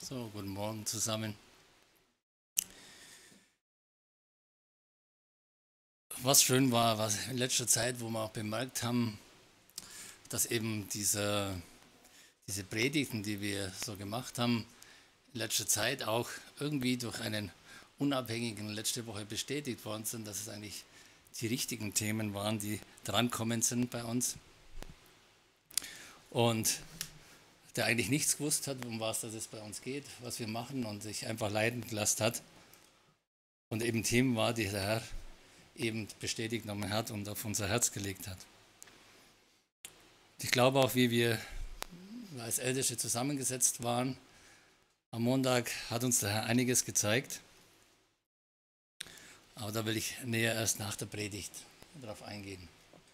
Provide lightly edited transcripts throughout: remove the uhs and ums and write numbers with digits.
So, guten Morgen zusammen. Was schön war, was in letzter Zeit, wo wir auch bemerkt haben, dass eben diese Predigten, die wir so gemacht haben, in letzter Zeit auch irgendwie durch einen Unabhängigen letzte Woche bestätigt worden sind, dass es eigentlich die richtigen Themen waren, die drankommen sind bei uns. Und der eigentlich nichts gewusst hat, um was das es bei uns geht, was wir machen und sich einfach leiden gelassen hat. Und eben Themen war, die der Herr eben bestätigt genommen hat und auf unser Herz gelegt hat. Ich glaube auch, wie wir als Älteste zusammengesetzt waren, am Montag hat uns der Herr einiges gezeigt, aber da will ich näher erst nach der Predigt darauf eingehen.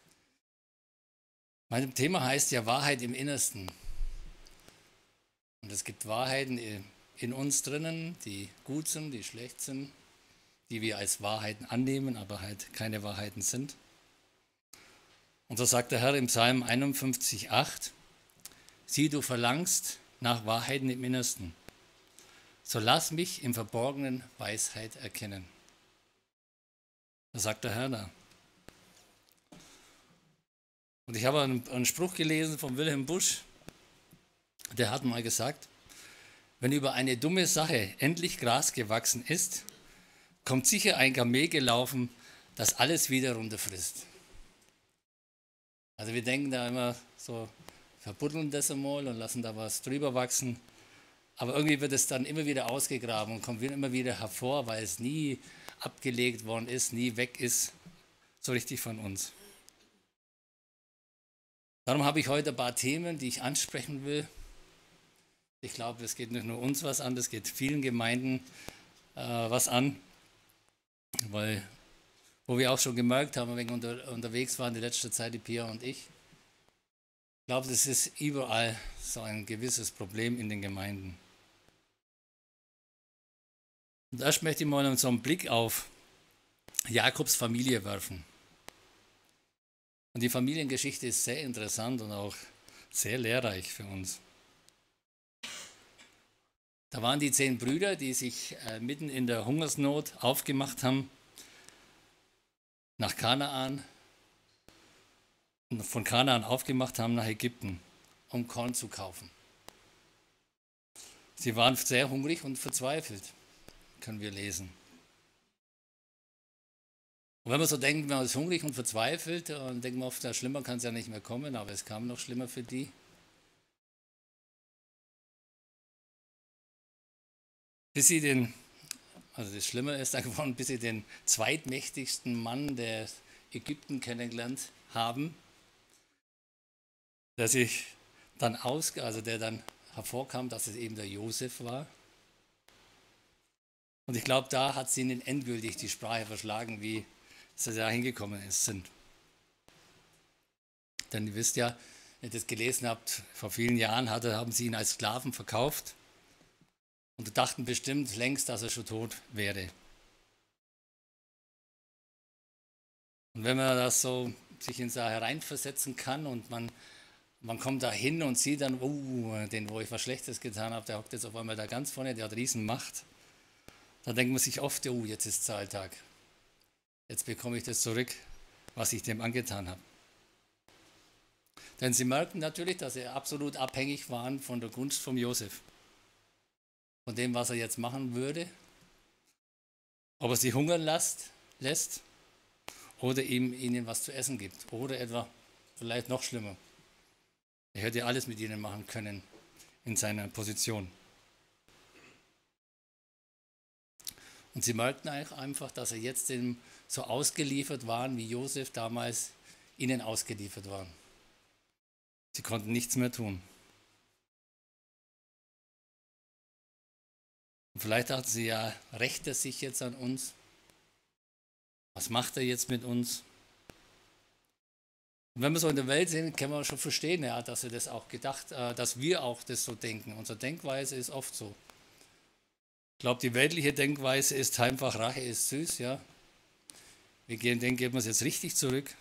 Mein Thema heißt ja Wahrheit im Innersten. Und es gibt Wahrheiten in uns drinnen, die gut sind, die schlecht sind, die wir als Wahrheiten annehmen, aber halt keine Wahrheiten sind. Und so sagt der Herr im Psalm 51,8: Sieh, du verlangst nach Wahrheiten im Innersten, so lass mich im Verborgenen Weisheit erkennen. Das sagt der Herr da. Und ich habe einen Spruch gelesen von Wilhelm Busch, der hat mal gesagt: Wenn über eine dumme Sache endlich Gras gewachsen ist, kommt sicher ein Kamel gelaufen, das alles wieder runterfrisst. Also wir denken da immer so, verbuddeln das einmal und lassen da was drüber wachsen. Aber irgendwie wird es dann immer wieder ausgegraben und kommt immer wieder hervor, weil es nie abgelegt worden ist, nie weg ist, so richtig von uns. Darum habe ich heute ein paar Themen, die ich ansprechen will. Ich glaube, das geht nicht nur uns was an, das geht vielen Gemeinden was an, weil wo wir auch schon gemerkt haben, wenn wir unterwegs waren, die letzte Zeit, die Pia und ich glaube, das ist überall so ein gewisses Problem in den Gemeinden. Und erst möchte ich mal so einen Blick auf Jakobs Familie werfen. Und die Familiengeschichte ist sehr interessant und auch sehr lehrreich für uns. Da waren die 10 Brüder, die sich mitten in der Hungersnot aufgemacht haben nach Kanaan und von Kanaan aufgemacht haben nach Ägypten, um Korn zu kaufen. Sie waren sehr hungrig und verzweifelt, können wir lesen. Und wenn man so denkt, man ist hungrig und verzweifelt, dann denkt man oft, ja, schlimmer kann es ja nicht mehr kommen, aber es kam noch schlimmer für die. Also das Schlimme ist dann geworden, bis sie den zweitmächtigsten Mann der Ägypten kennengelernt haben, der dann hervorkam, dass es eben der Josef war. Und ich glaube, da hat sie ihnen endgültig die Sprache verschlagen, wie sie da hingekommen sind. Denn ihr wisst ja, wenn ihr das gelesen habt, vor vielen Jahren haben sie ihn als Sklaven verkauft und dachten bestimmt längst, dass er schon tot wäre. Und wenn man das so sich in da hereinversetzen kann und man kommt da hin und sieht dann, den, wo ich was Schlechtes getan habe, der hockt jetzt auf einmal da ganz vorne, der hat Riesenmacht. Dann denkt man sich oft, jetzt ist Zahltag. Jetzt bekomme ich das zurück, was ich dem angetan habe. Denn sie merken natürlich, dass sie absolut abhängig waren von der Gunst von Josef. Von dem, was er jetzt machen würde. Ob er sie hungern lässt oder ihnen was zu essen gibt. Oder etwa, vielleicht noch schlimmer, er hätte alles mit ihnen machen können in seiner Position. Und sie merkten einfach, dass sie jetzt so ausgeliefert waren, wie Josef damals ihnen ausgeliefert war. Sie konnten nichts mehr tun. Und vielleicht dachten sie, ja, rächt er sich jetzt an uns? Was macht er jetzt mit uns? Und wenn wir so in der Welt sind, kann man schon verstehen, ja, dass er das auch dass wir auch das so denken. Unsere Denkweise ist oft so. Ich glaube, die weltliche Denkweise ist einfach, Rache ist süß, ja. Geben wir es jetzt richtig zurück.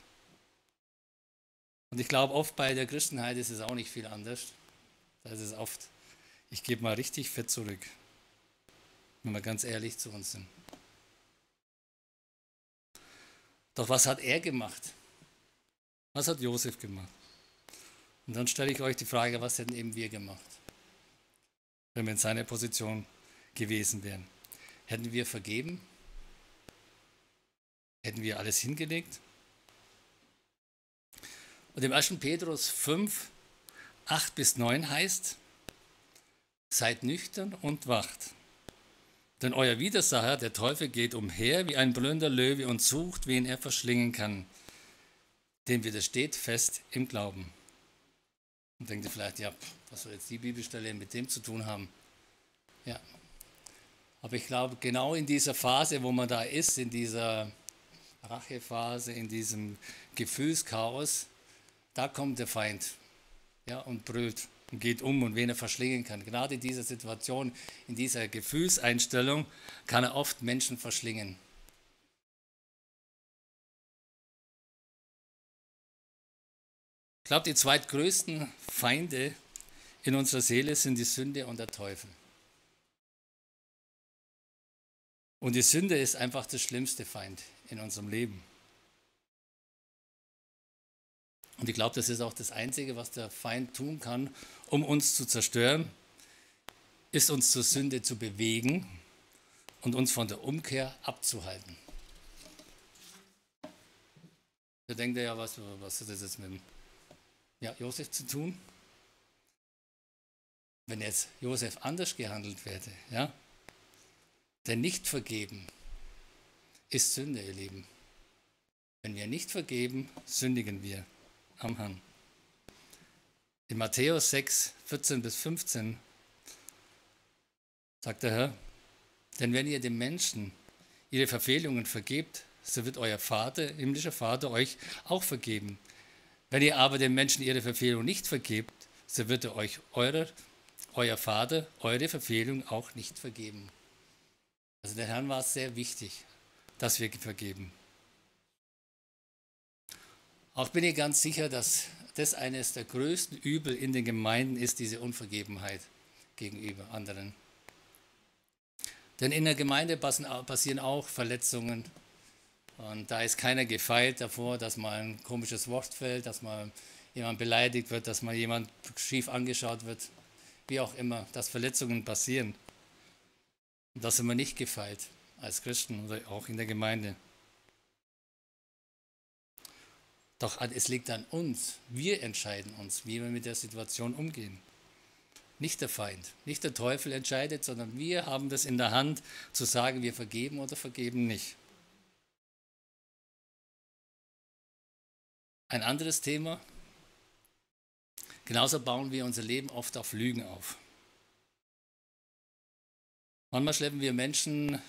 Und ich glaube, oft bei der Christenheit ist es auch nicht viel anders. Da ist es oft, Ich gebe mal richtig fett zurück, wenn wir ganz ehrlich zu uns sind. Doch was hat er gemacht? Was hat Josef gemacht? Und dann stelle ich euch die Frage, was hätten eben wir gemacht, wenn wir in seiner Position gewesen wären? Hätten wir vergeben? Hätten wir alles hingelegt? Und im 1. Petrus 5, 8 bis 9 heißt, seid nüchtern und wacht. Denn euer Widersacher, der Teufel, geht umher wie ein brüllender Löwe und sucht, wen er verschlingen kann. Dem widersteht fest im Glauben. Und denkt ihr vielleicht, ja, was soll jetzt die Bibelstelle mit dem zu tun haben? Ja, aber ich glaube, genau in dieser Phase, wo man da ist, in dieser Rachephase, in diesem Gefühlschaos, da kommt der Feind, ja, und brüllt und geht um und wen er verschlingen kann. Gerade in dieser Situation, in dieser Gefühlseinstellung kann er oft Menschen verschlingen. Ich glaube, die zweitgrößten Feinde in unserer Seele sind die Sünde und der Teufel. Und die Sünde ist einfach der schlimmste Feind in unserem Leben. Und ich glaube, das ist auch das Einzige, was der Feind tun kann, um uns zu zerstören, ist uns zur Sünde zu bewegen und uns von der Umkehr abzuhalten. Da denkt er ja, was hat das jetzt mit dem Josef zu tun? Wenn jetzt Josef anders gehandelt hätte, ja? Denn nicht vergeben ist Sünde, ihr Lieben. Wenn wir nicht vergeben, sündigen wir am Herrn. In Matthäus 6, 14 bis 15 sagt der Herr, denn wenn ihr den Menschen ihre Verfehlungen vergebt, so wird euer Vater, himmlischer Vater, euch auch vergeben. Wenn ihr aber den Menschen ihre Verfehlung nicht vergebt, so wird er euch euer Vater eure Verfehlung auch nicht vergeben. Also der Herrn war es sehr wichtig, dass wir vergeben. Auch bin ich ganz sicher, dass das eines der größten Übel in den Gemeinden ist, diese Unvergebenheit gegenüber anderen. Denn in der Gemeinde passieren auch Verletzungen. Und da ist keiner gefeit davor, dass mal ein komisches Wort fällt, dass mal jemand beleidigt wird, dass mal jemand schief angeschaut wird, wie auch immer, dass Verletzungen passieren. Und da sind wir nicht gefeit als Christen oder auch in der Gemeinde. Doch es liegt an uns. Wir entscheiden uns, wie wir mit der Situation umgehen. Nicht der Feind, nicht der Teufel entscheidet, sondern wir haben das in der Hand, zu sagen, wir vergeben oder vergeben nicht. Ein anderes Thema. Genauso bauen wir unser Leben oft auf Lügen auf. Manchmal schleppen wir Menschen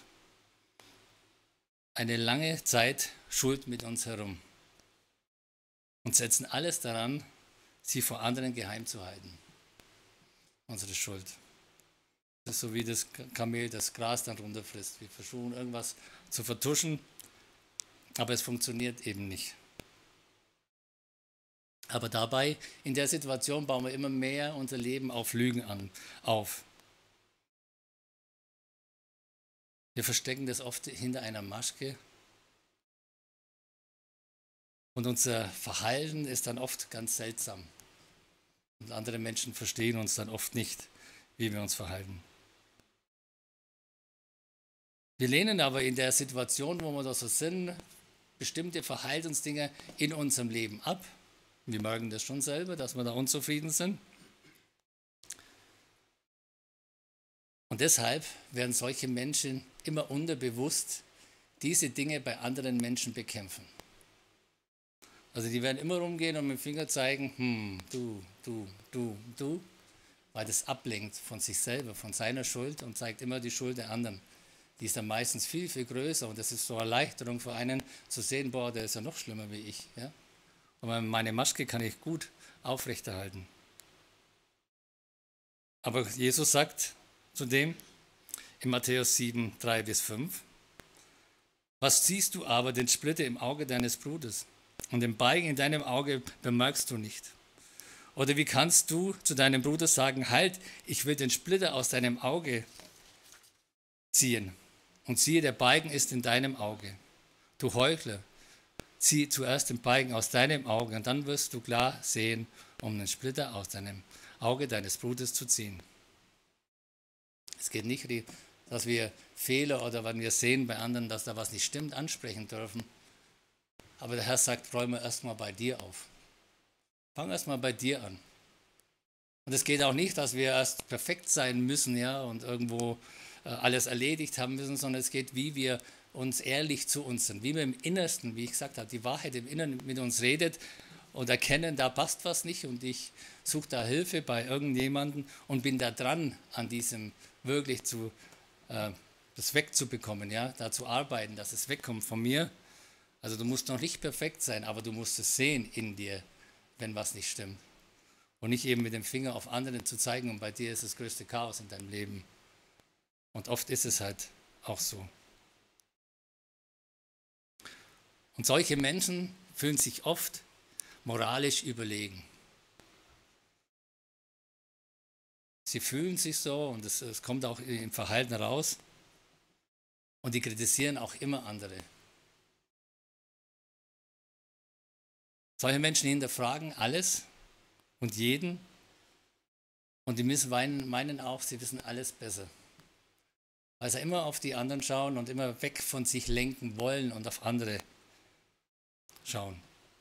eine lange Zeit Schuld mit uns herum und setzen alles daran, sie vor anderen geheim zu halten. Unsere Schuld. Das ist so wie das Kamel das Gras dann runterfrisst. Wir versuchen irgendwas zu vertuschen, aber es funktioniert eben nicht. Aber dabei, in der Situation, bauen wir immer mehr unser Leben auf Lügen auf. Wir verstecken das oft hinter einer Maske. Und unser Verhalten ist dann oft ganz seltsam. Und andere Menschen verstehen uns dann oft nicht, wie wir uns verhalten. Wir lehnen aber in der Situation, wo wir da so sind, bestimmte Verhaltensdinge in unserem Leben ab. Wir merken das schon selber, dass wir da unzufrieden sind. Und deshalb werden solche Menschen immer unterbewusst diese Dinge bei anderen Menschen bekämpfen. Also die werden immer rumgehen und mit dem Finger zeigen, du, weil das ablenkt von sich selber, von seiner Schuld und zeigt immer die Schuld der anderen. Die ist dann meistens viel, viel größer und das ist so eine Erleichterung für einen zu sehen, boah, der ist ja noch schlimmer wie ich. Ja? Aber meine Maske kann ich gut aufrechterhalten. Aber Jesus sagt zudem in Matthäus 7, 3 bis 5, was siehst du aber den Splitter im Auge deines Bruders und den Balken in deinem Auge bemerkst du nicht? Oder wie kannst du zu deinem Bruder sagen, halt, ich will den Splitter aus deinem Auge ziehen. Und siehe, der Balken ist in deinem Auge. Du Heuchler, zieh zuerst den Balken aus deinem Auge und dann wirst du klar sehen, um den Splitter aus deinem Auge deines Bruders zu ziehen. Es geht nicht, dass wir Fehler oder wenn wir sehen bei anderen, dass da was nicht stimmt, ansprechen dürfen. Aber der Herr sagt, räume erstmal bei dir auf. Fang erstmal bei dir an. Und es geht auch nicht, dass wir erst perfekt sein müssen, ja, und irgendwo alles erledigt haben müssen, sondern es geht, wie wir uns ehrlich zu uns sind, wie wir im Innersten, wie ich gesagt habe, die Wahrheit im Inneren mit uns redet und erkennen, da passt was nicht und ich suche da Hilfe bei irgendjemandem und bin da dran, an diesem wirklich das wegzubekommen, ja, da zu arbeiten, dass es wegkommt von mir. Also du musst noch nicht perfekt sein, aber du musst es sehen in dir, wenn was nicht stimmt. Und nicht eben mit dem Finger auf andere zu zeigen und bei dir ist das größte Chaos in deinem Leben. Und oft ist es halt auch so. Und solche Menschen fühlen sich oft moralisch überlegen. Sie fühlen sich so und es kommt auch im Verhalten raus. Und die kritisieren auch immer andere. Solche Menschen hinterfragen alles und jeden. Und die meinen auch, sie wissen alles besser. Weil sie immer auf die anderen schauen und immer weg von sich lenken wollen und auf andere schauen.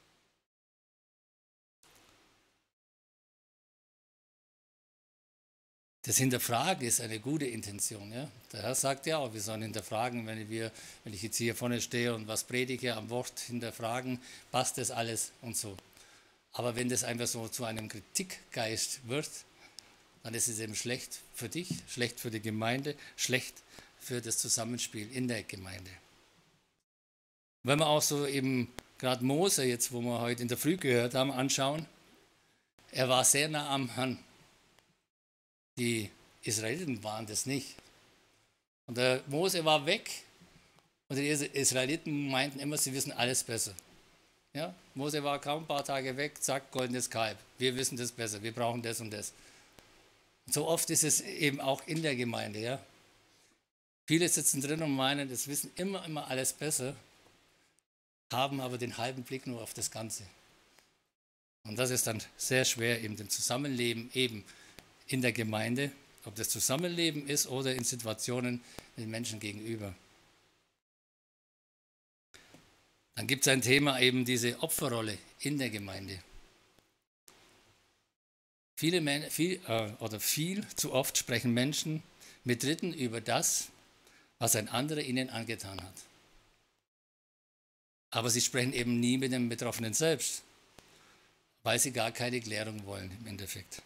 Das Hinterfragen ist eine gute Intention. Ja? Der Herr sagt ja auch, wir sollen hinterfragen, wenn ich jetzt hier vorne stehe und was predige, am Wort hinterfragen, passt das alles und so. Aber wenn das einfach so zu einem Kritikgeist wird, dann ist es eben schlecht für dich, schlecht für die Gemeinde, schlecht für das Zusammenspiel in der Gemeinde. Wenn wir auch so eben gerade Mose, jetzt wo wir heute in der Früh gehört haben, anschauen, er war sehr nah am Herrn. Die Israeliten waren das nicht. Und der Mose war weg und die Israeliten meinten immer, sie wissen alles besser. Ja? Mose war kaum ein paar Tage weg, zack, goldenes Kalb. Wir wissen das besser, wir brauchen das und das. Und so oft ist es eben auch in der Gemeinde. Ja? Viele sitzen drin und meinen, das wissen immer alles besser, haben aber den halben Blick nur auf das Ganze. Und das ist dann sehr schwer, eben dem Zusammenleben eben in der Gemeinde, ob das Zusammenleben ist oder in Situationen den Menschen gegenüber. Dann gibt es ein Thema, eben diese Opferrolle in der Gemeinde. Viel zu oft sprechen Menschen mit Dritten über das, was ein anderer ihnen angetan hat. Aber sie sprechen eben nie mit dem Betroffenen selbst, weil sie gar keine Klärung wollen im Endeffekt.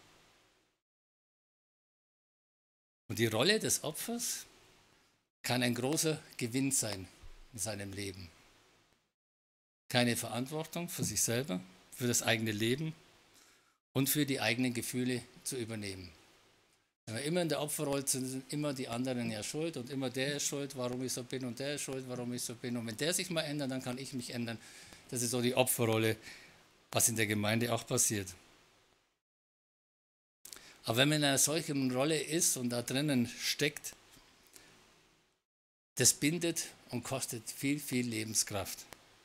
Und die Rolle des Opfers kann ein großer Gewinn sein in seinem Leben. Keine Verantwortung für sich selber, für das eigene Leben und für die eigenen Gefühle zu übernehmen. Wenn wir immer in der Opferrolle sind, sind immer die anderen ja schuld und immer der ist schuld, warum ich so bin und der ist schuld, warum ich so bin. Und wenn der sich mal ändert, dann kann ich mich ändern. Das ist so die Opferrolle, was in der Gemeinde auch passiert. Aber wenn man in einer solchen Rolle ist und da drinnen steckt, das bindet und kostet viel Lebenskraft,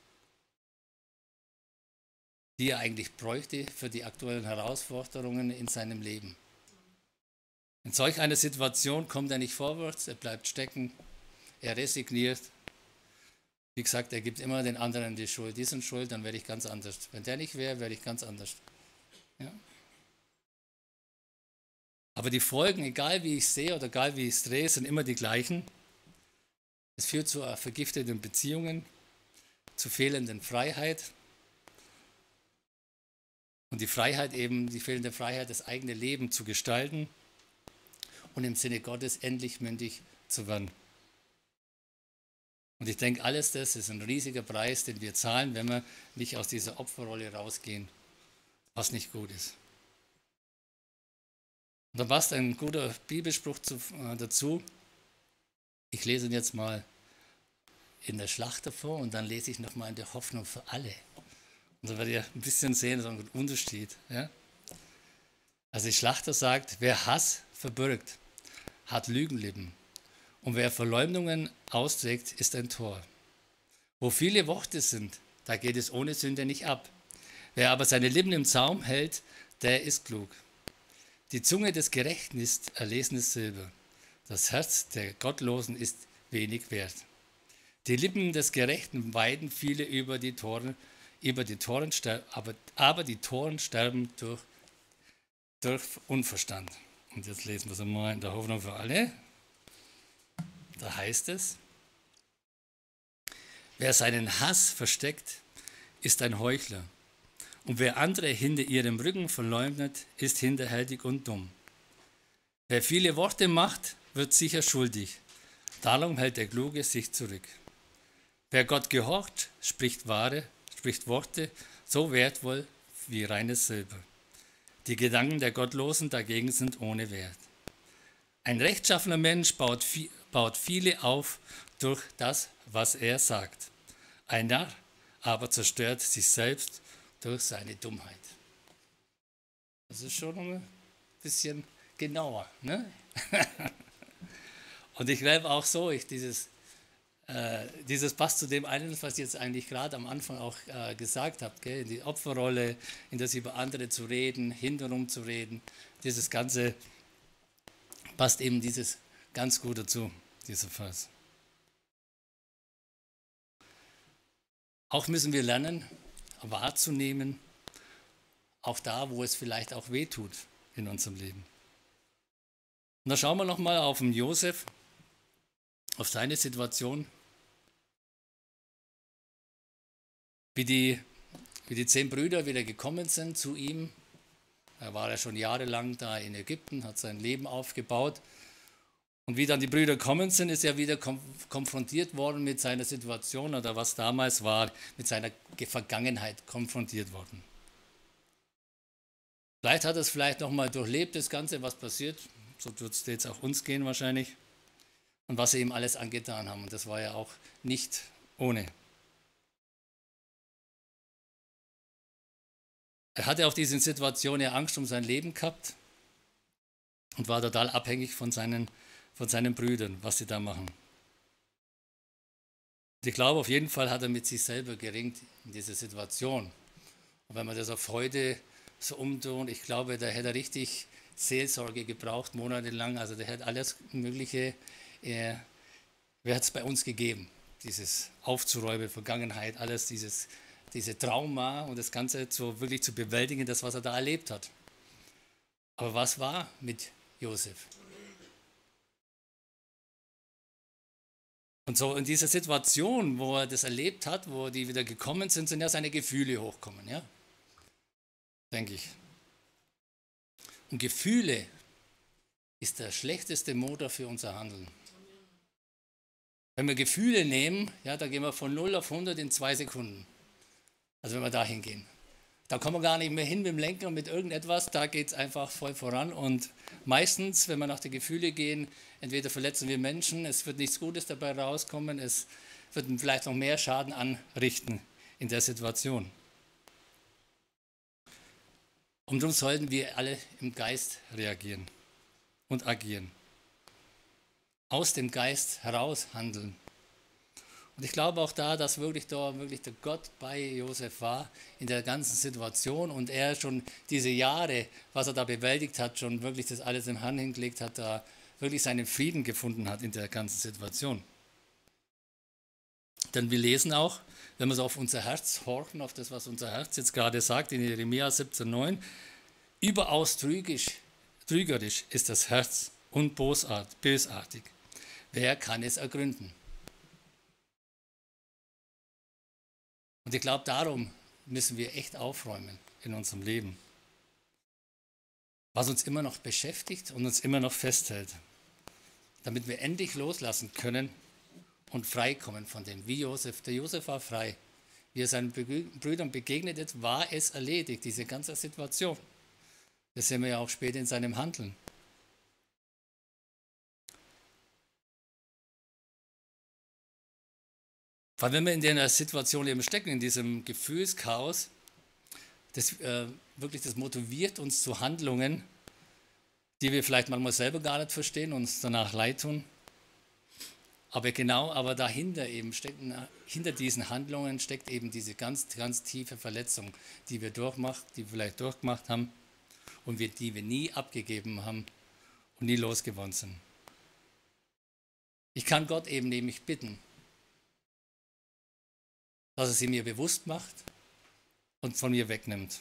die er eigentlich bräuchte für die aktuellen Herausforderungen in seinem Leben. In solch einer Situation kommt er nicht vorwärts, er bleibt stecken, er resigniert. Wie gesagt, er gibt immer den anderen die Schuld. Die sind schuld, dann werde ich ganz anders. Wenn der nicht wäre, werde ich ganz anders. Ja? Aber die Folgen, egal wie ich sehe oder egal wie ich es drehe, sind immer die gleichen. Es führt zu vergifteten Beziehungen, zu fehlenden Freiheit. Und die Freiheit eben, die fehlende Freiheit, das eigene Leben zu gestalten und im Sinne Gottes endlich mündig zu werden. Und ich denke, alles das ist ein riesiger Preis, den wir zahlen, wenn wir nicht aus dieser Opferrolle rausgehen, was nicht gut ist. Und da passt ein guter Bibelspruch dazu. Ich lese ihn jetzt mal in der Schlachter vor und dann lese ich nochmal in der Hoffnung für alle. Und da werdet ihr ein bisschen sehen, so ein Unterschied. Ja? Also die Schlachter sagt, wer Hass verbirgt, hat Lügenlippen. Und wer Verleumdungen austrägt, ist ein Tor. Wo viele Worte sind, da geht es ohne Sünde nicht ab. Wer aber seine Lippen im Zaum hält, der ist klug. Die Zunge des Gerechten ist erlesenes Silber. Das Herz der Gottlosen ist wenig wert. Die Lippen des Gerechten weiden viele über die Toren, aber die Toren sterben durch Unverstand. Und jetzt lesen wir es einmal in der Hoffnung für alle. Da heißt es, wer seinen Hass versteckt, ist ein Heuchler. Und wer andere hinter ihrem Rücken verleumdet, ist hinterhältig und dumm. Wer viele Worte macht, wird sicher schuldig. Darum hält der Kluge sich zurück. Wer Gott gehorcht, spricht Worte so wertvoll wie reines Silber. Die Gedanken der Gottlosen dagegen sind ohne Wert. Ein rechtschaffener Mensch baut viele auf durch das, was er sagt. Ein Narr aber zerstört sich selbst durch seine Dummheit. Das ist schon ein bisschen genauer. Ne? Und ich glaube auch so, dieses passt zu dem einen, was ich jetzt eigentlich gerade am Anfang auch gesagt habe, gell? In die Opferrolle, in das über andere zu reden, hintenrum zu reden. Dieses Ganze passt eben dieses ganz gut dazu, dieser Vers. Auch müssen wir lernen, wahrzunehmen, auch da, wo es vielleicht auch weh tut in unserem Leben. Und da schauen wir nochmal auf den Josef, auf seine Situation, wie die 10 Brüder wieder gekommen sind zu ihm. Er war ja schon jahrelang da in Ägypten, hat sein Leben aufgebaut. Und wie dann die Brüder gekommen sind, ist er wieder konfrontiert worden mit seiner Situation oder was damals war, mit seiner Vergangenheit konfrontiert worden. Vielleicht hat er es vielleicht nochmal durchlebt, das Ganze, was passiert. So wird es jetzt auch uns gehen wahrscheinlich. Und was sie ihm alles angetan haben. Und das war ja auch nicht ohne. Er hatte auf diese Situation ja Angst um sein Leben gehabt und war total abhängig von seinen Brüdern, was sie da machen. Und ich glaube, auf jeden Fall hat er mit sich selber geringt in dieser Situation. Und wenn man das auf heute so umtun, ich glaube, da hätte er richtig Seelsorge gebraucht, monatelang. Also der hätte alles Mögliche, wer hat es bei uns gegeben? Dieses Aufzuräumen, Vergangenheit, alles diese Trauma und das Ganze wirklich zu bewältigen, das, was er da erlebt hat. Aber was war mit Josef? Und so in dieser Situation, wo er das erlebt hat, wo die wieder gekommen sind, sind ja seine Gefühle hochkommen, ja? Denke ich. Und Gefühle ist der schlechteste Motor für unser Handeln. Wenn wir Gefühle nehmen, ja, da gehen wir von 0 auf 100 in 2 Sekunden. Also wenn wir da hingehen. Da kommen wir gar nicht mehr hin mit dem Lenker und mit irgendetwas, da geht es einfach voll voran. Und meistens, wenn wir nach den Gefühlen gehen, entweder verletzen wir Menschen, es wird nichts Gutes dabei rauskommen, es wird vielleicht noch mehr Schaden anrichten in der Situation. Und darum sollten wir alle im Geist reagieren und agieren. Aus dem Geist heraus handeln. Und ich glaube auch da, dass wirklich der Gott bei Josef war in der ganzen Situation und er schon diese Jahre, was er da bewältigt hat, schon wirklich das alles im Hand hingelegt hat, da wirklich seinen Frieden gefunden hat in der ganzen Situation. Denn wir lesen auch, wenn wir so auf unser Herz horchen, auf das, was unser Herz jetzt gerade sagt, in Jeremia 17,9, überaus trügerisch ist das Herz und bösartig. Wer kann es ergründen? Und ich glaube, darum müssen wir echt aufräumen in unserem Leben. Was uns immer noch beschäftigt und uns immer noch festhält. Damit wir endlich loslassen können und freikommen von dem. Wie Josef. Der Josef war frei. Wie er seinen Brüdern begegnet ist, war es erledigt, diese ganze Situation. Das sehen wir ja auch später in seinem Handeln. Weil wenn wir in der Situation eben stecken, in diesem Gefühlschaos, das motiviert uns zu Handlungen, die wir vielleicht manchmal selber gar nicht verstehen und uns danach leid tun. Aber dahinter eben steckt, hinter diesen Handlungen steckt eben diese ganz, ganz tiefe Verletzung, die wir vielleicht durchgemacht haben und die wir nie abgegeben haben und nie losgeworden sind. Ich kann Gott eben nämlich bitten, dass er sie mir bewusst macht und von mir wegnimmt.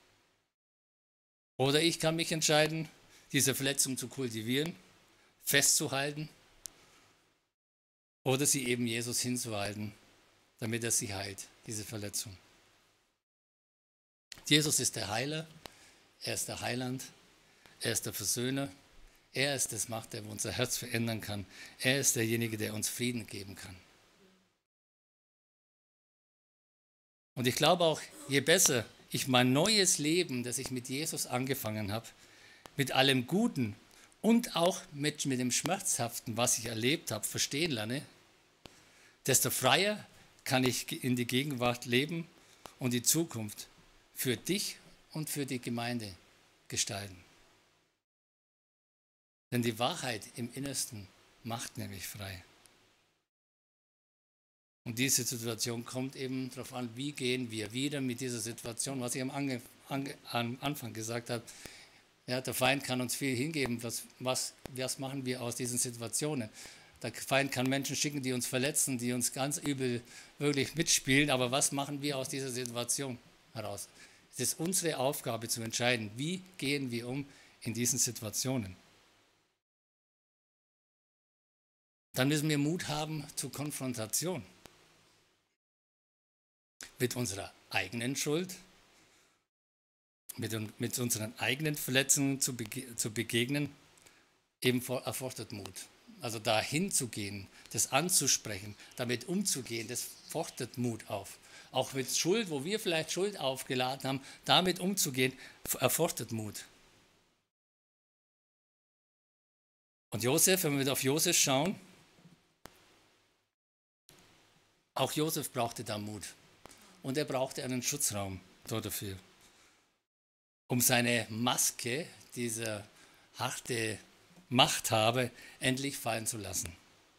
Oder ich kann mich entscheiden, diese Verletzung zu kultivieren, festzuhalten oder sie eben Jesus hinzuhalten, damit er sie heilt, diese Verletzung. Jesus ist der Heiler, er ist der Heiland, er ist der Versöhner, er ist das Macht, der unser Herz verändern kann. Er ist derjenige, der uns Frieden geben kann. Und ich glaube auch, je besser ich mein neues Leben, das ich mit Jesus angefangen habe, mit allem Guten und auch mit dem Schmerzhaften, was ich erlebt habe, verstehen lerne, desto freier kann ich in die Gegenwart leben und die Zukunft für dich und für die Gemeinde gestalten. Denn die Wahrheit im Innersten macht nämlich frei. Und diese Situation kommt eben darauf an, wie gehen wir wieder mit dieser Situation, was ich am Anfang gesagt habe. Ja, der Feind kann uns viel hingeben. Was machen wir aus diesen Situationen? Der Feind kann Menschen schicken, die uns verletzen, die uns ganz übel wirklich mitspielen. Aber was machen wir aus dieser Situation heraus? Es ist unsere Aufgabe zu entscheiden, wie gehen wir um in diesen Situationen. Dann müssen wir Mut haben zur Konfrontation mit unserer eigenen Schuld, mit unseren eigenen Verletzungen zu begegnen, eben erfordert Mut. Also dahin zu gehen, das anzusprechen, damit umzugehen, das fordert Mut auf. Auch mit Schuld, wo wir vielleicht Schuld aufgeladen haben, damit umzugehen, erfordert Mut. Und Josef, wenn wir wieder auf Josef schauen, auch Josef brauchte da Mut. Und er brauchte einen Schutzraum dafür, um seine Maske, dieser harte Machthaber, endlich fallen zu lassen.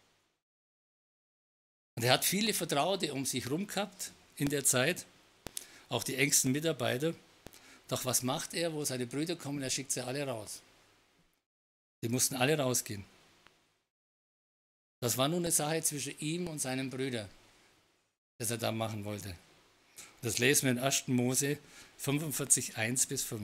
Und er hat viele Vertraute um sich herum gehabt in der Zeit, auch die engsten Mitarbeiter. Doch was macht er, wo seine Brüder kommen? Er schickt sie alle raus. Die mussten alle rausgehen. Das war nun eine Sache zwischen ihm und seinen Brüdern, das er da machen wollte. Das lesen wir in 1. Mose 45, 1-5.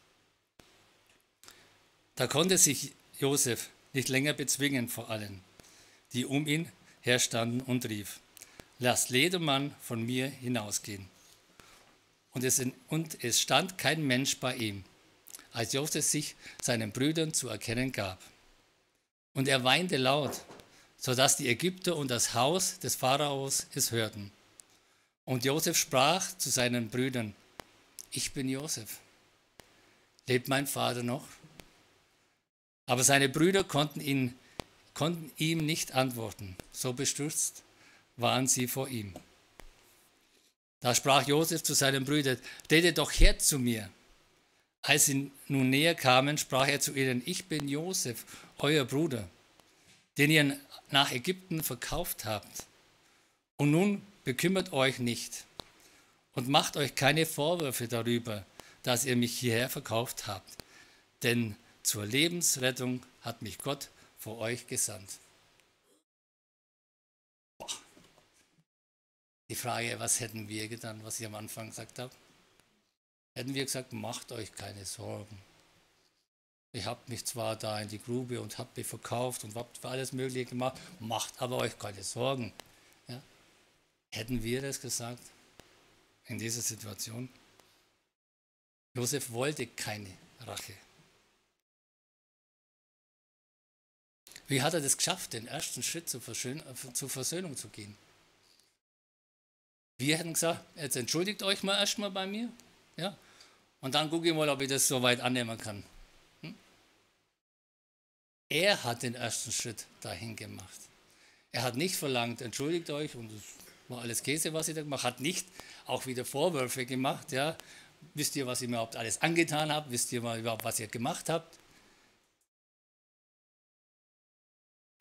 Da konnte sich Josef nicht länger bezwingen vor allen, die um ihn herstanden, und rief: Lasst jedermann von mir hinausgehen. Und es stand kein Mensch bei ihm, als Josef sich seinen Brüdern zu erkennen gab. Und er weinte laut, sodass die Ägypter und das Haus des Pharaos es hörten. Und Josef sprach zu seinen Brüdern: Ich bin Josef. Lebt mein Vater noch? Aber seine Brüder konnten ihm nicht antworten. So bestürzt waren sie vor ihm. Da sprach Josef zu seinen Brüdern: Tretet doch her zu mir. Als sie nun näher kamen, sprach er zu ihnen: Ich bin Josef, euer Bruder, den ihr nach Ägypten verkauft habt. Und nun bekümmert euch nicht und macht euch keine Vorwürfe darüber, dass ihr mich hierher verkauft habt, denn zur Lebensrettung hat mich Gott vor euch gesandt. Boah. Die Frage, was hätten wir getan, was ich am Anfang gesagt habe? Hätten wir gesagt, macht euch keine Sorgen. Ihr habt mich zwar da in die Grube und habt mich verkauft und habt alles Mögliche gemacht, macht aber euch keine Sorgen. Ja? Hätten wir das gesagt in dieser Situation? Josef wollte keine Rache. Wie hat er das geschafft, den ersten Schritt zur Versöhnung zu gehen? Wir hätten gesagt, jetzt entschuldigt euch mal erstmal bei mir, ja? Und dann gucke ich mal, ob ich das so weit annehmen kann. Er hat den ersten Schritt dahin gemacht. Er hat nicht verlangt, entschuldigt euch und es war alles Käse, was ich da gemacht habe. Hat nicht auch wieder Vorwürfe gemacht. Ja? Wisst ihr, was ich mir überhaupt alles angetan habe? Wisst ihr mal überhaupt, was ihr gemacht habt?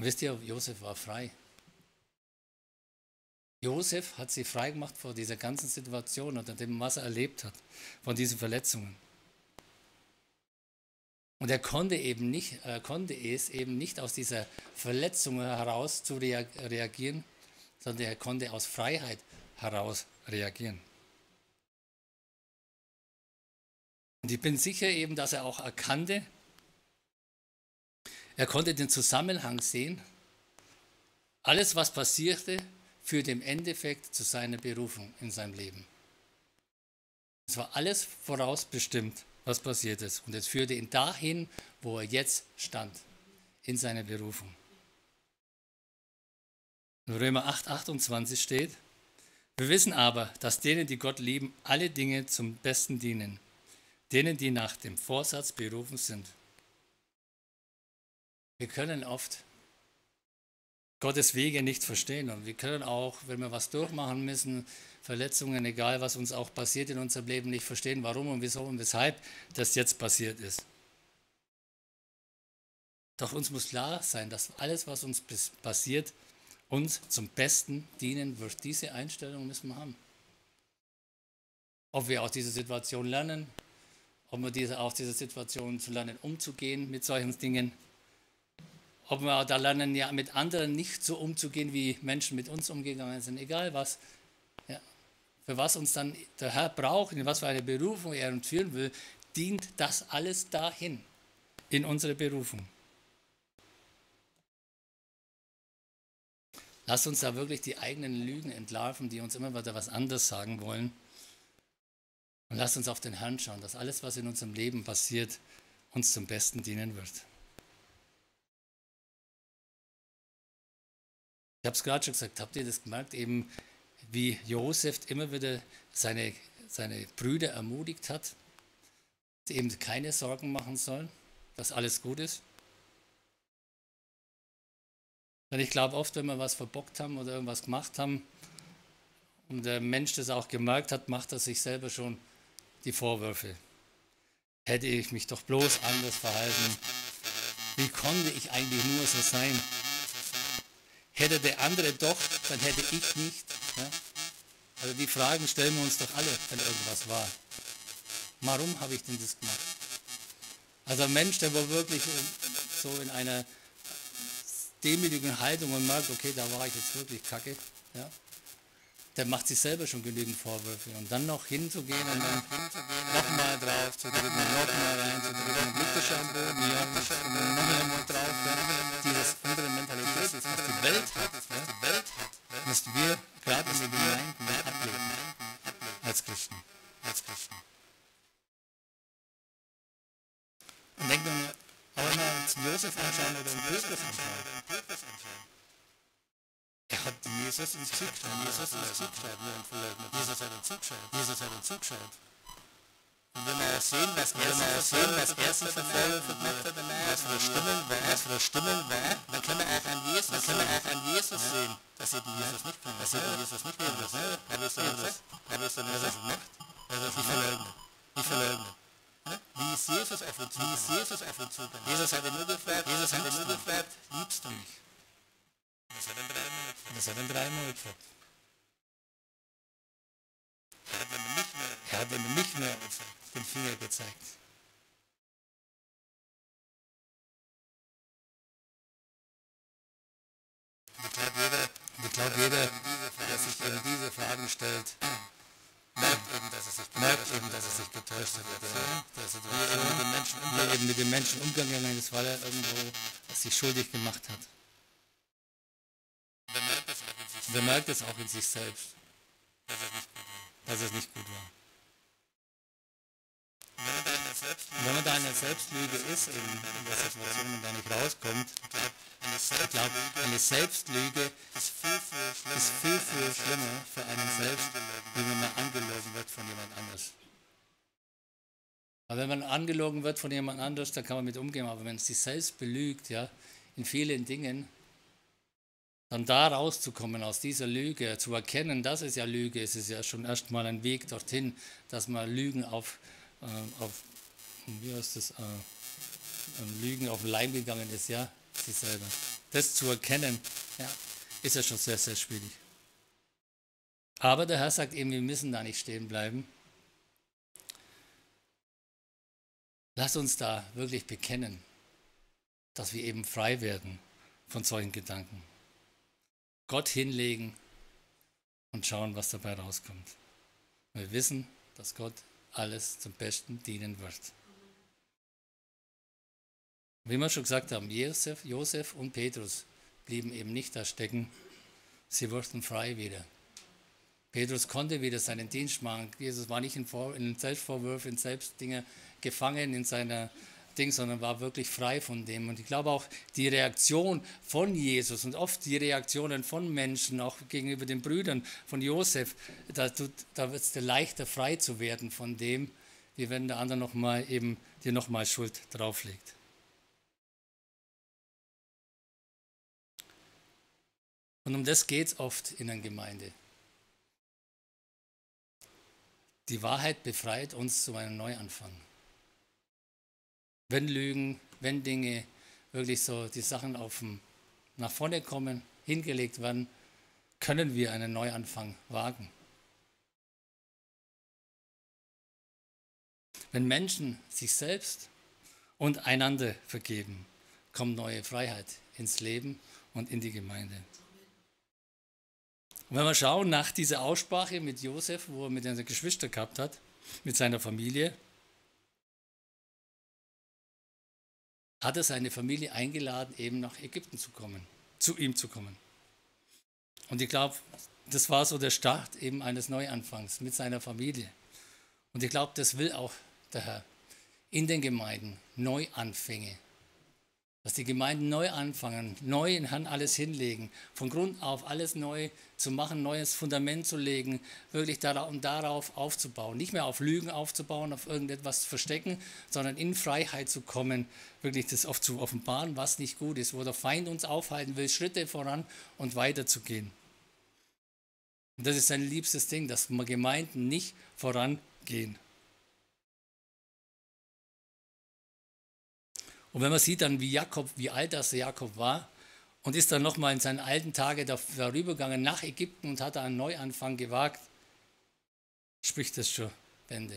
Und wisst ihr, Josef war frei. Josef hat sie frei gemacht vor dieser ganzen Situation und dem, was er erlebt hat, von diesen Verletzungen. Und er konnte es eben nicht aus dieser Verletzung heraus zu reagieren, sondern er konnte aus Freiheit heraus reagieren. Und ich bin sicher eben, dass er auch erkannte, er konnte den Zusammenhang sehen. Alles, was passierte, führte im Endeffekt zu seiner Berufung in seinem Leben. Es war alles vorausbestimmt, was passiert ist. Und es führte ihn dahin, wo er jetzt stand, in seiner Berufung. In Römer 8, 28 steht: Wir wissen aber, dass denen, die Gott lieben, alle Dinge zum Besten dienen. Denen, die nach dem Vorsatz berufen sind. Wir können oft Gottes Wege nicht verstehen und wir können auch, wenn wir was durchmachen müssen, Verletzungen, egal was uns auch passiert in unserem Leben, nicht verstehen, warum und wieso und weshalb das jetzt passiert ist. Doch uns muss klar sein, dass alles, was uns passiert, uns zum Besten dienen wird. Diese Einstellung müssen wir haben. Ob wir aus dieser Situation lernen, ob wir aus dieser Situation zu lernen, umzugehen mit solchen Dingen, ob wir da lernen, ja, mit anderen nicht so umzugehen, wie Menschen mit uns umgegangen sind, egal was, ja, für was uns dann der Herr braucht, in was für eine Berufung er uns führen will, dient das alles dahin, in unsere Berufung. Lasst uns da wirklich die eigenen Lügen entlarven, die uns immer wieder was anderes sagen wollen. Und lasst uns auf den Herrn schauen, dass alles, was in unserem Leben passiert, uns zum Besten dienen wird. Ich habe es gerade schon gesagt, habt ihr das gemerkt, eben wie Josef immer wieder seine Brüder ermutigt hat, dass sie eben keine Sorgen machen sollen, dass alles gut ist? Denn ich glaube oft, wenn wir was verbockt haben oder irgendwas gemacht haben und der Mensch das auch gemerkt hat, macht er sich selber schon die Vorwürfe. Hätte ich mich doch bloß anders verhalten? Wie konnte ich eigentlich nur so sein? Hätte der andere doch, dann hätte ich nicht. Ja? Also die Fragen stellen wir uns doch alle, wenn irgendwas war. Warum habe ich denn das gemacht? Also ein Mensch, der war wirklich so in einer demütigen Haltung und merkt, okay, da war ich jetzt wirklich kacke, ja? Der macht sich selber schon genügend Vorwürfe. Und dann noch hinzugehen und dann nochmal drauf zu drücken, nochmal reinzudrücken, und liegt er schon am Boden, ja, und dann noch einmal drauf. Ja? Dieses andere Mentalität, das was die Welt hat, ja? Müssen wir gerade in den Gemeinden ablegen, als Christen. Und denkt man, aber wenn wir uns Josef anschauen oder den Petrus anschauen, er hat Jesus ins Zug geschrieben. Jesus hat ihn zugeschrieben. Und wenn wir sehen, was er sich für Vorwürfe gemacht hat, was für Stimmen war, dann können wir auch an Jesus sehen, dass eben Jesus nicht kann. Dass eben Jesus nicht kann. Er ist dann gemacht. Er ist nicht verleugnet. Wie ist Jesus auf uns zugegangen? Jesus hat ihn nur gefragt, liebst du mich? Das hat ihn dreimal gefragt. Er hat ihm nicht mehr den Finger gezeigt. Ich glaube, jeder, der sich eben diese Fragen stellt, merkt eben, dass er sich getäuscht hat. Wie er eben mit den Menschen umgegangen ist, weil er irgendwo sich schuldig gemacht hat. Wer merkt es auch in sich selbst, dass es nicht gut war. Wenn man da in der Selbstlüge ist, in der Situation, in der nicht rauskommt, ich glaube, eine Selbstlüge ist viel schlimmer für einen selbst, wie wenn man angelogen wird von jemand anders. Aber wenn man angelogen wird von jemand anders, dann kann man mit umgehen. Aber wenn es sich selbst belügt, ja, in vielen Dingen, dann da rauszukommen aus dieser Lüge, zu erkennen, dass es ja Lüge ist, ist ja schon erstmal ein Weg dorthin, dass man Lügen wie heißt das, Lügen auf den Leim gegangen ist, ja, sich selber. das zu erkennen, ja, ist ja schon sehr, sehr schwierig. Aber der Herr sagt eben, wir müssen da nicht stehen bleiben. Lass uns da wirklich bekennen, dass wir eben frei werden von solchen Gedanken. Gott hinlegen und schauen, was dabei rauskommt. Wir wissen, dass Gott alles zum Besten dienen wird. Wie wir schon gesagt haben, Josef und Petrus blieben eben nicht da stecken, sie wurden frei wieder. Petrus konnte wieder seinen Dienst machen. Jesus war nicht in Selbstvorwürfen, in Selbstdinge gefangen in seiner Ding, sondern war wirklich frei von dem. Und ich glaube auch die Reaktion von Jesus und oft die Reaktionen von Menschen, auch gegenüber den Brüdern von Josef, da wird es dir leichter frei zu werden von dem, wie wenn der andere dir nochmal Schuld drauflegt. Und um das geht es oft in einer Gemeinde. Die Wahrheit befreit uns zu einem Neuanfang. Wenn Lügen, wenn Dinge wirklich so die Sachen nach vorne kommen, hingelegt werden, können wir einen Neuanfang wagen. Wenn Menschen sich selbst und einander vergeben, kommt neue Freiheit ins Leben und in die Gemeinde. Und wenn wir schauen nach dieser Aussprache mit Josef, wo er mit seinen Geschwistern gehabt hat, mit seiner Familie, hat er seine Familie eingeladen, eben nach Ägypten zu kommen, zu ihm zu kommen. Und ich glaube, das war so der Start eben eines Neuanfangs mit seiner Familie. Und ich glaube, das will auch der Herr in den Gemeinden, Neuanfänge. Dass die Gemeinden neu anfangen, neu in Herrn alles hinlegen, von Grund auf alles neu zu machen, neues Fundament zu legen, wirklich darauf aufzubauen. Nicht mehr auf Lügen aufzubauen, auf irgendetwas zu verstecken, sondern in Freiheit zu kommen, wirklich das oft zu offenbaren, was nicht gut ist, wo der Feind uns aufhalten will, Schritte voran und weiterzugehen. Und das ist sein liebstes Ding, dass Gemeinden nicht vorangehen. Und wenn man sieht dann, wie alt das Jakob war und ist dann nochmal in seinen alten Tagen darüber gegangen nach Ägypten und hat einen Neuanfang gewagt, spricht das schon Bände.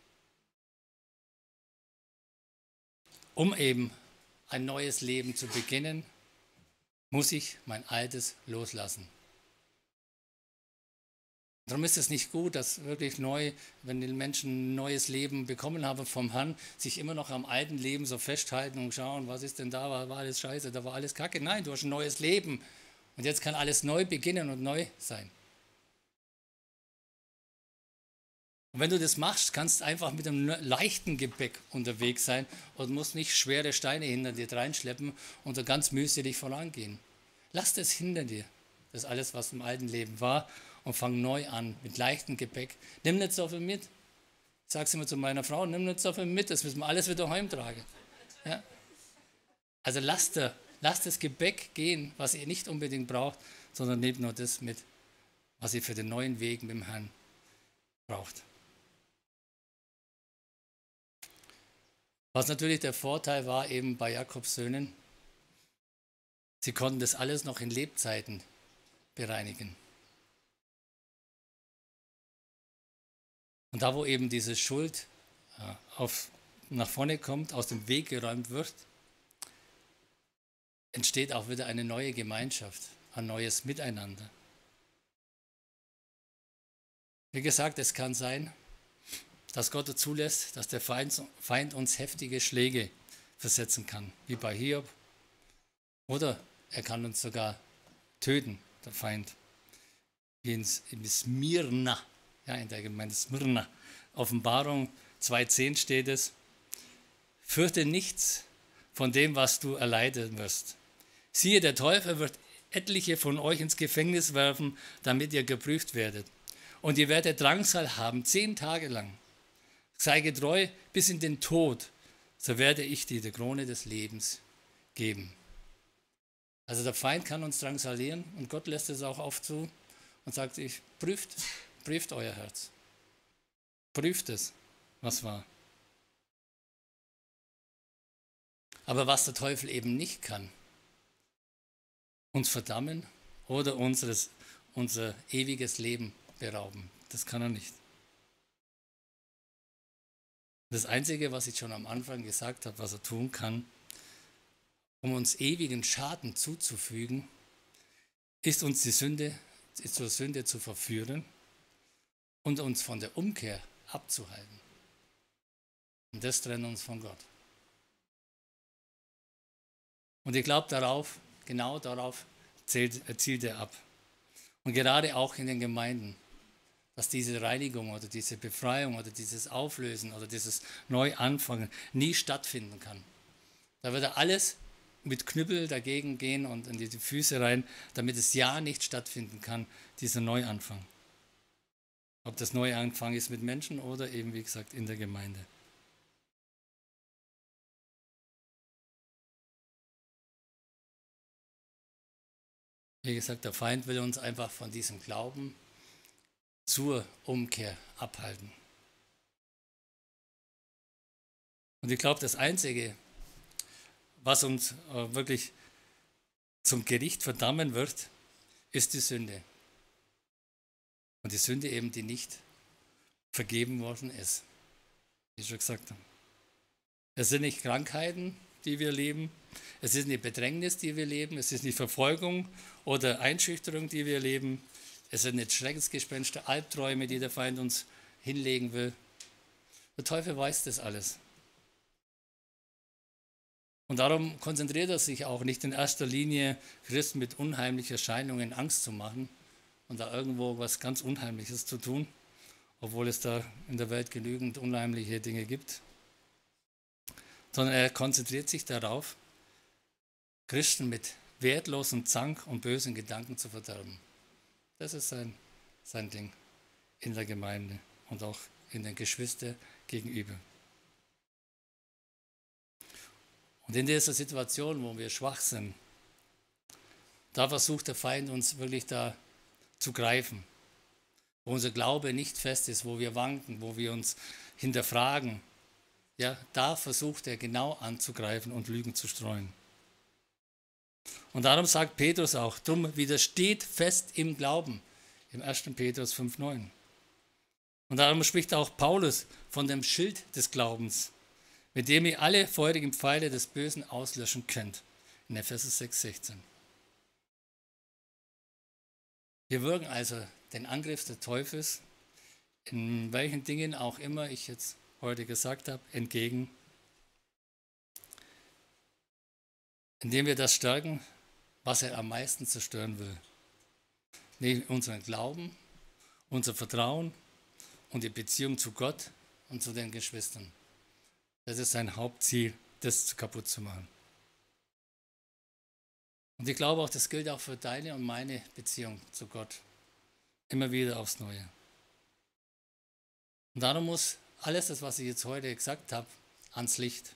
Um eben ein neues Leben zu beginnen, muss ich mein Altes loslassen. Darum ist es nicht gut, dass wirklich wenn die Menschen ein neues Leben bekommen haben vom Herrn, sich immer noch am alten Leben so festhalten und schauen, was ist denn da, war alles scheiße, da war alles kacke. Nein, du hast ein neues Leben und jetzt kann alles neu beginnen und neu sein. Und wenn du das machst, kannst du einfach mit einem leichten Gepäck unterwegs sein und musst nicht schwere Steine hinter dir reinschleppen und so ganz mühselig vorangehen. Lass das hinter dir, das alles, was im alten Leben war, und fang neu an, mit leichtem Gepäck. Nimm nicht so viel mit. Ich sage es immer zu meiner Frau, nimm nicht so viel mit, das müssen wir alles wieder heimtragen. Ja? Also lasst das Gepäck gehen, was ihr nicht unbedingt braucht, sondern nehmt nur das mit, was ihr für den neuen Weg mit dem Herrn braucht. Was natürlich der Vorteil war eben bei Jakobs Söhnen, sie konnten das alles noch in Lebzeiten bereinigen. Und da, wo eben diese Schuld nach vorne kommt, aus dem Weg geräumt wird, entsteht auch wieder eine neue Gemeinschaft, ein neues Miteinander. Wie gesagt, es kann sein, dass Gott zulässt, dass der Feind uns heftige Schläge versetzen kann, wie bei Hiob. Oder er kann uns sogar töten, der Feind, wie in Smyrna. Ja, in der Gemeinde Smyrna. Offenbarung 2,10 steht es: Fürchte nichts von dem, was du erleiden wirst. Siehe, der Teufel wird etliche von euch ins Gefängnis werfen, damit ihr geprüft werdet. Und ihr werdet Drangsal haben, 10 Tage lang. Sei getreu bis in den Tod, so werde ich dir die Krone des Lebens geben. Also der Feind kann uns drangsalieren und Gott lässt es auch oft zu und sagt, prüft euer Herz. Prüft es, was war. Aber was der Teufel eben nicht kann, uns verdammen oder unser ewiges Leben berauben. Das kann er nicht. Das Einzige, was ich schon am Anfang gesagt habe, was er tun kann, um uns ewigen Schaden zuzufügen, ist uns zur Sünde zu verführen und uns von der Umkehr abzuhalten. Und das trennt uns von Gott. Und ich glaube genau darauf zielt er ab. Und gerade auch in den Gemeinden, dass diese Reinigung oder diese Befreiung oder dieses Auflösen oder dieses Neuanfangen nie stattfinden kann. Da wird er alles mit Knüppel dagegen gehen und in die Füße rein, damit es ja nicht stattfinden kann, dieser Neuanfang. Ob das Neuanfang ist mit Menschen oder eben, wie gesagt, in der Gemeinde. Wie gesagt, der Feind will uns einfach von diesem Glauben zur Umkehr abhalten. Und ich glaube, das Einzige, was uns wirklich zum Gericht verdammen wird, ist die Sünde. Und die Sünde eben, die nicht vergeben worden ist, wie ich schon gesagt habe. Es sind nicht Krankheiten, die wir leben. Es ist nicht Bedrängnis, die wir leben. Es ist nicht Verfolgung oder Einschüchterung, die wir leben. Es sind nicht Schreckensgespenster, Albträume, die der Feind uns hinlegen will. Der Teufel weiß das alles. Und darum konzentriert er sich auch nicht in erster Linie, Christen mit unheimlichen Erscheinungen Angst zu machen und da irgendwo was ganz Unheimliches zu tun, obwohl es da in der Welt genügend unheimliche Dinge gibt. Sondern er konzentriert sich darauf, Christen mit wertlosem Zank und bösen Gedanken zu verderben. Das ist sein Ding in der Gemeinde und auch in den Geschwistern gegenüber. Und in dieser Situation, wo wir schwach sind, da versucht der Feind uns wirklich da zu greifen. Wo unser Glaube nicht fest ist, wo wir wanken, wo wir uns hinterfragen. Ja, da versucht er genau anzugreifen und Lügen zu streuen. Und darum sagt Petrus auch, drum widersteht fest im Glauben, im 1. Petrus 5,9. Und darum spricht auch Paulus von dem Schild des Glaubens, mit dem ihr alle feurigen Pfeile des Bösen auslöschen könnt, in Epheser 6,16. Wir wirken also den Angriff des Teufels, in welchen Dingen auch immer ich jetzt heute gesagt habe, entgegen, indem wir das stärken, was er am meisten zerstören will. Nämlich unseren Glauben, unser Vertrauen und die Beziehung zu Gott und zu den Geschwistern. Das ist sein Hauptziel, das kaputt zu machen. Und ich glaube auch, das gilt auch für deine und meine Beziehung zu Gott. Immer wieder aufs Neue. Und darum muss alles das, was ich jetzt heute gesagt habe, ans Licht.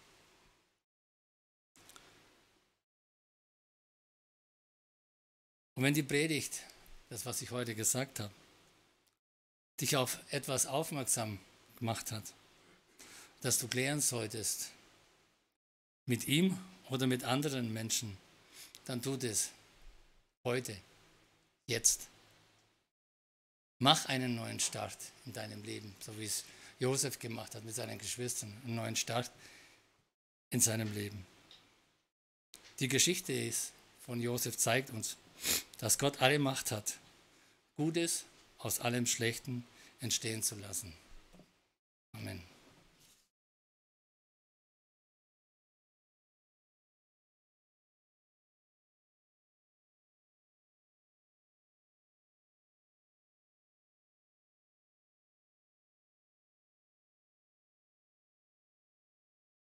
Und wenn die Predigt, das, was ich heute gesagt habe, dich auf etwas aufmerksam gemacht hat, das du klären solltest, mit ihm oder mit anderen Menschen, dann tu das heute, jetzt. Mach einen neuen Start in deinem Leben, so wie es Josef gemacht hat mit seinen Geschwistern, einen neuen Start in seinem Leben. Die Geschichte von Josef zeigt uns, dass Gott alle Macht hat, Gutes aus allem Schlechten entstehen zu lassen. Amen.